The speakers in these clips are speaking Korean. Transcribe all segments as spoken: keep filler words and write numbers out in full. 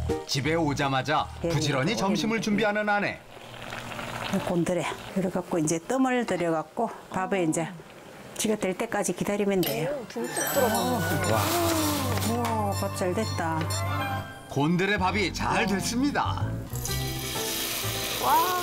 집에 오자마자 부지런히 점심을 준비하는 아내. 곤드레 이래 갖고 이제 뜸을 들여 갖고 밥에 이제 지가 될 때까지 기다리면 돼요. 듬뿍 들어가네. 와, 밥 잘 됐다. 곤드레 밥이 잘 됐습니다. 와.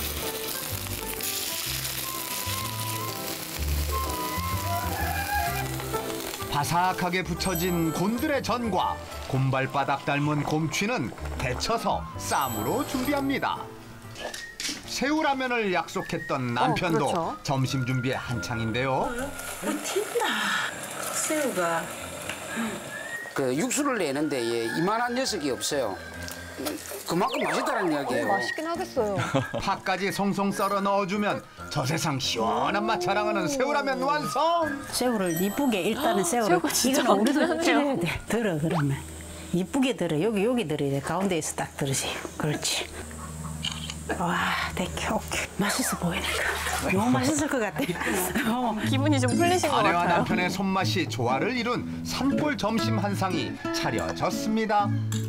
바삭하게 부쳐진 곤드레 전과 곰발바닥 닮은 곰취는 데쳐서 쌈으로 준비합니다. 새우라면을 약속했던 남편도 어, 그렇죠. 점심 준비에 한창인데요. 튄다. 새우가. 그 육수를 내는데 예, 이만한 녀석이 없어요. 그만큼 맛있다는 이야기예요. 맛있긴 하겠어요. 파까지 송송 썰어 넣어주면 저 세상 시원한 맛 자랑하는 새우라면 완성! 새우를 이쁘게 일단은 새우를 새우가 진짜 이거는 우리도 많긴 찔러야 하네요. 돼. 들어 그러면 이쁘게 들어. 여기 여기 들어야 돼. 가운데에서 딱 들으지. 그렇지. 와, 되게 오케이. 맛있어 보이니까. 너무 맛있을 것 같아. 어. 기분이 좀 풀리신 것 아내와 같아요. 남편의 손맛이 조화를 이룬 산골 점심 한 상이 차려졌습니다.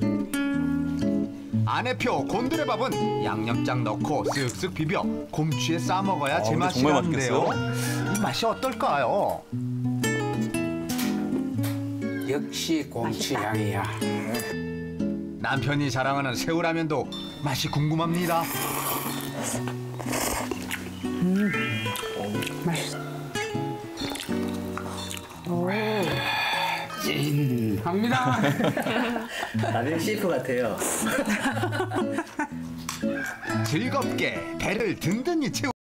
아내표 곤드레밥은 양념장 넣고 쓱쓱 비벼 곰취에 싸 먹어야 아, 근데 정말 제맛이라는데요. 이 맛이 어떨까요? 역시 곰치 향이야. 남편이 자랑하는 새우라면도 맛이 궁금합니다. 맛있어. 찐합니다. 나중에 셰프 같아요. 즐겁게 배를 든든히 채우